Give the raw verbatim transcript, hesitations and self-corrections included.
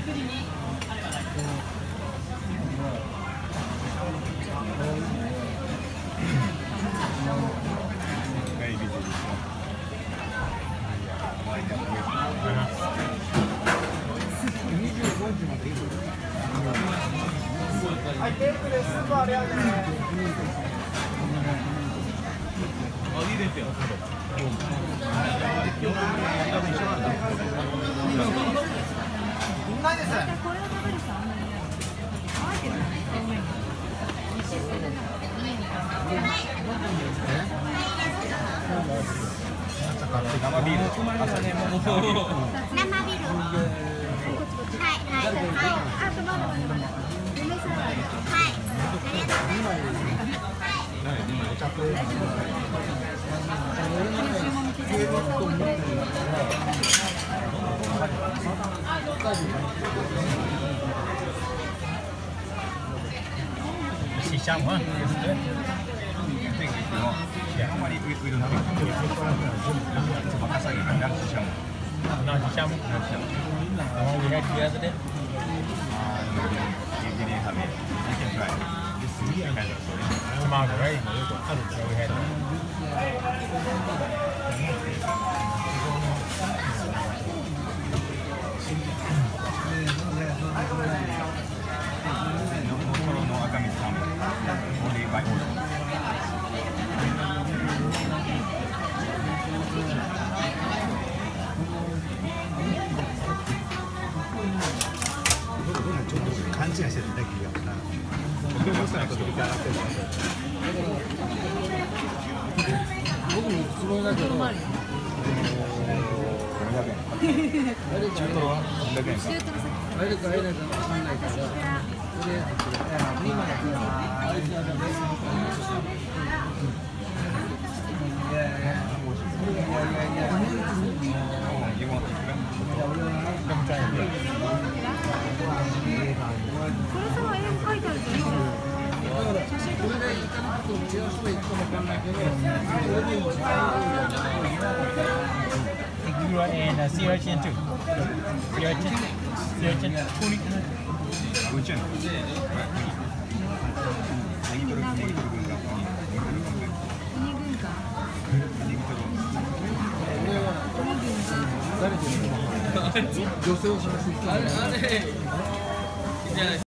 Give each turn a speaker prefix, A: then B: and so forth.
A: はい、テープでスーパーありがとうね。あ、いいですよ。ないです。これを食べる人あんまりいない。乾いてるのね、表面に。
B: 生ビール。朝ね、もう生ビール。
C: 生ビール。はいはいはい。あとまだまだまだ。梅サラダ。はい。ありがとうございます。
B: シシャモン。あんまりウイルナビ。赤さぎがシシャモン。No, shishamo. No, shishamo. Oh, we had the other day. Uh, you didn't have it. You can try it. This is kind of story. Tomorrow, right? So we had it. No, no, no, akami salmon. Only by order.
D: 勘違いしてるだけやから。僕もそうなこと聞かなくても。僕もつもりだけど。中トロは何百円か。あれかあれだかわかんないから。それ今だけあれじゃダメ。いやいやいやいや。You want to come?
C: これさ、絵描いてあるけど、写真撮っていいかなと思って。
B: You are in uh, sea urchin too. Sea urchin, sea urchin, tunic. Which one?